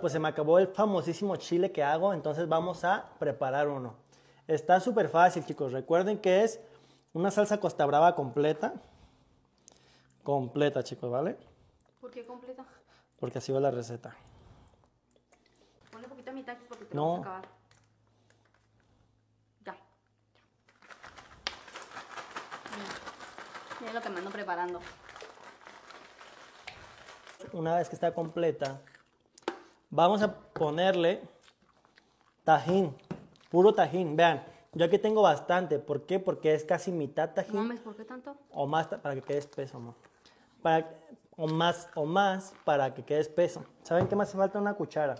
pues se me acabó el famosísimo chile que hago, entonces vamos a preparar uno. Está súper fácil, chicos. Recuerden que es una salsa Costa Brava completa. Completa, chicos, ¿vale? ¿Por qué completa? Porque así va la receta. Ponle poquito a mitad porque te lo No. vas a acabar. Ya. Mira lo que me ando preparando. Una vez que está completa, vamos a ponerle tajín, puro tajín. Vean, yo aquí tengo bastante. ¿Por qué? Porque es casi mitad No tajín mames, ¿por qué tanto? o más para que quede espeso, amor. O más para que quede espeso. ¿Saben qué me hace falta? Una cuchara.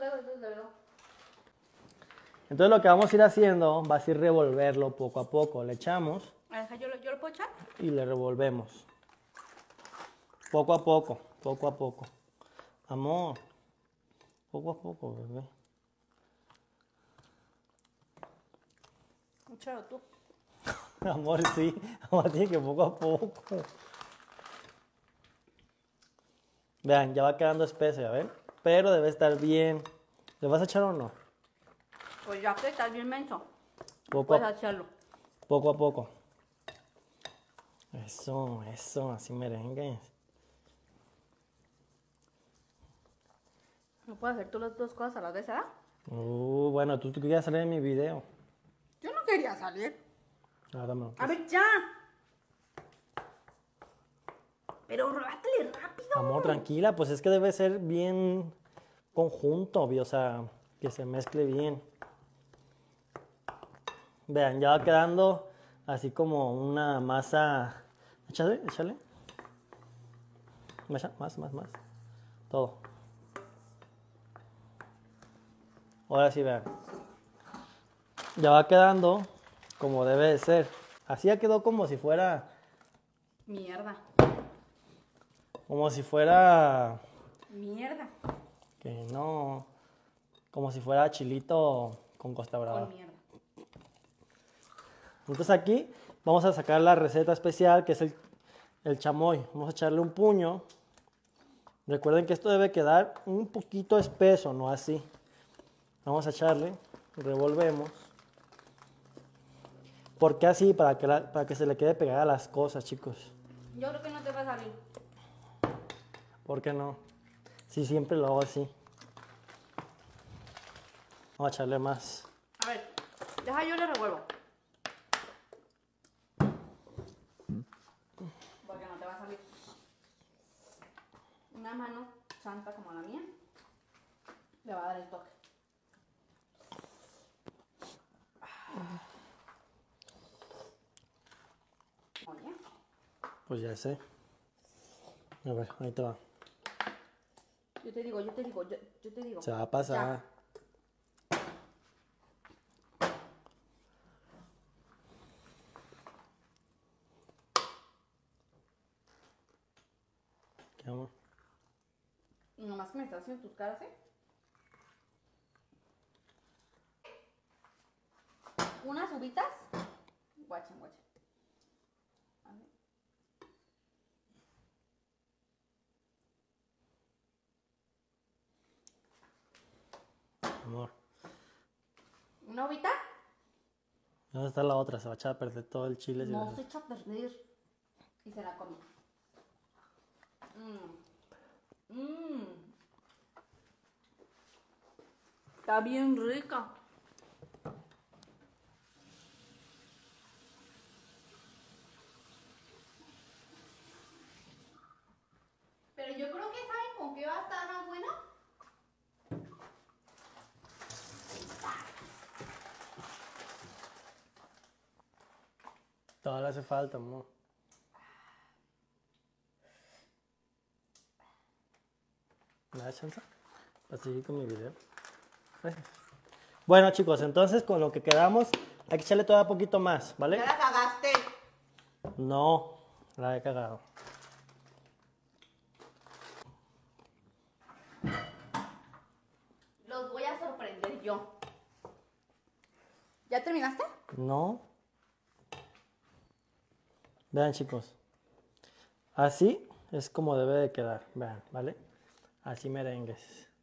Entonces lo que vamos a ir haciendo va a ser revolverlo poco a poco. Le echamos ¿Yo lo puedo echar? y le revolvemos. Poco a poco, poco a poco. Amor, poco a poco, bebé. Échalo tú. Amor, sí. Amor, tiene que poco a poco. Vean, ya va quedando espeso, ¿ya ven? Pero debe estar bien. ¿Le vas a echar o no? Pues ya que estás bien menso, Poco puedes a hacerlo. poco. A poco. Eso, así merengue. No puedes hacer tú las dos cosas a la vez, ¿verdad? Bueno, tú querías salir en mi video. Yo no quería salir. Ah, dámelo. A ver, ya. Pero bátele rápido. Amor, tranquila, pues es que debe ser bien conjunto, o sea, que se mezcle bien. Vean, ya va quedando así como una masa. Échale. Más. Todo. Ahora sí, vean. Ya va quedando como debe de ser. Así ya quedó como si fuera. Mierda. Como si fuera. Mierda. Que no. Como si fuera chilito con Costa Brava. Con mierda. Entonces aquí vamos a sacar la receta especial que es el chamoy. Vamos a echarle un puño. Recuerden que esto debe quedar un poquito espeso, no así. Vamos a echarle, revolvemos. ¿Por qué así? Para que se le quede pegada las cosas, chicos. Yo creo que no te va a salir. ¿Por qué no? Sí, siempre lo hago así. Vamos a echarle más. A ver, deja yo le revuelvo. Porque no te va a salir. Una mano santa como la mía le va a dar el toque. Oye. Pues ya sé. A ver, ahí te va. Yo te digo. Se va a pasar. Ya. ¿Qué, amor? Nomás que me estás haciendo tus caras, ¿eh? Unas uvitas. Guachen. A ver. Amor. ¿Una uvita? ¿Dónde está la otra? Se va a echar a perder todo el chile. No se echa a perder. Y se la come. Está bien rica. Pero yo creo que ¿saben con qué va a estar más buena? Todavía le hace falta, amor. ¿Me da chance? Para seguir con mi video. Gracias. Bueno, chicos, entonces con lo que quedamos, hay que echarle todavía poquito más, ¿vale? Ya la cagaste. No, la he cagado. Los voy a sorprender yo. ¿Ya terminaste? No. Vean, chicos. Así es como debe de quedar. Vean, ¿vale? Así merengues.